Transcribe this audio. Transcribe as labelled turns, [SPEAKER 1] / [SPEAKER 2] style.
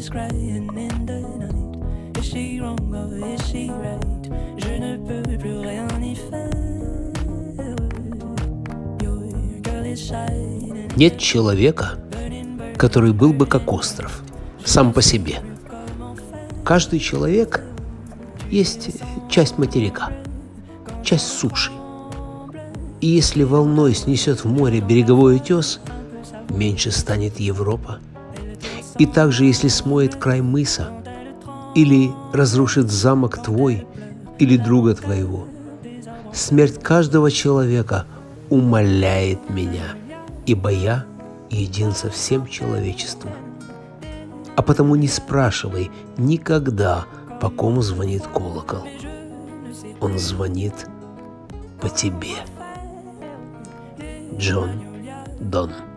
[SPEAKER 1] is crying in the night. Is she wrong or is she right? Je ne peux plus rien y faire. Your girl is shining.
[SPEAKER 2] Нет человека, который был бы как остров, сам по себе. Каждый человек есть часть материка, часть суши. И если волной снесет в море береговой утес, меньше станет Европа. И также, если смоет край мыса, или разрушит замок твой, или друга твоего, смерть каждого человека умаляет меня, ибо я един со всем человечеством. А потому не спрашивай никогда, по кому звонит колокол. Он звонит по тебе. Джон Донн.